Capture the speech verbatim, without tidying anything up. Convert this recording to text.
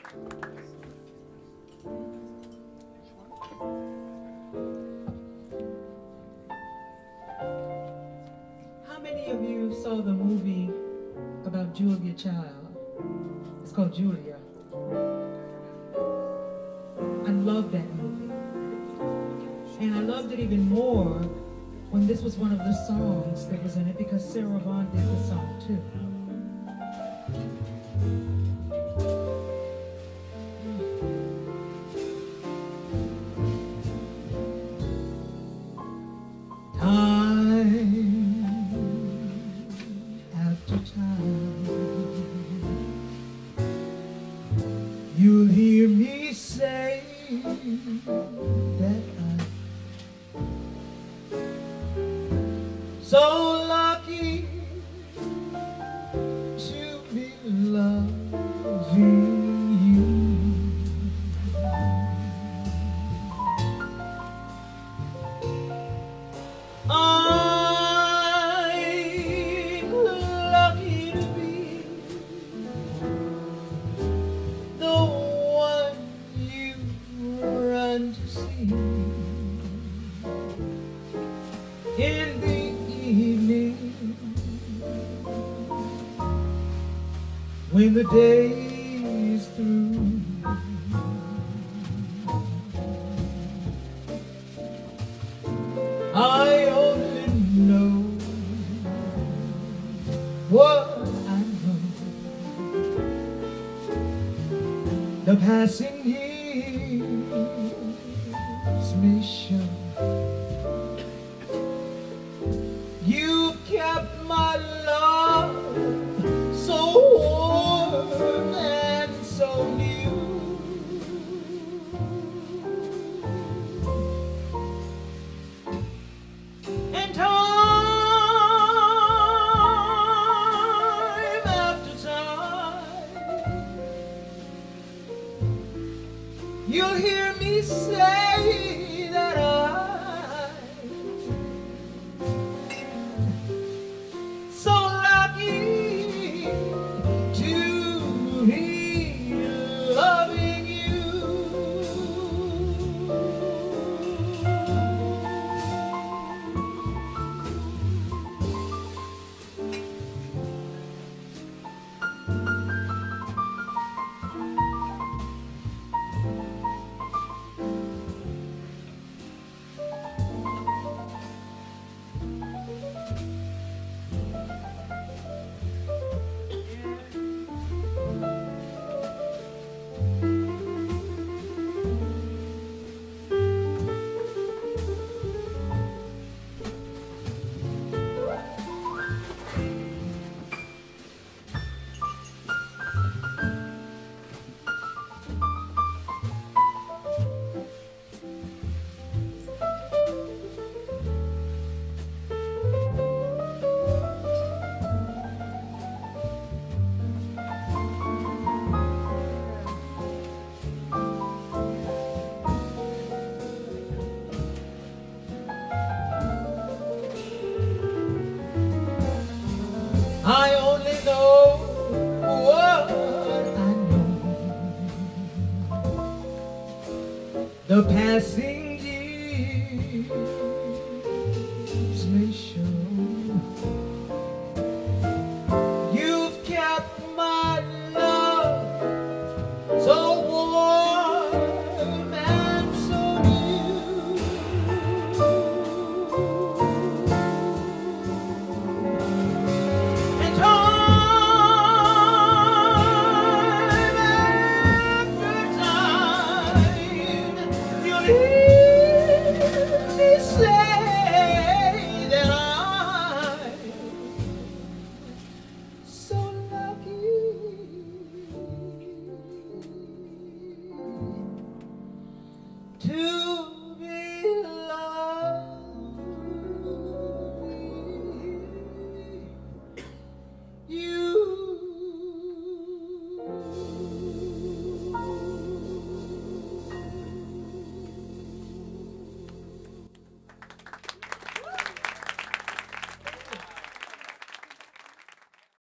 How many of you saw the movie about Julia Child? It's called Julia. I love that movie. And I loved it even more when this was one of the songs that was in it, because Sarah Vaughan did the song too. Time after time, you'll hear me say that I'm so lucky to be loving you. I'm lucky to be the one you run to see in the evening when the day is through. I only know what I know. The passing years may show you kept my love so warm and so new. And time after time, you'll hear me say that I'm so lucky to be loving you. I only know what I know. The passing years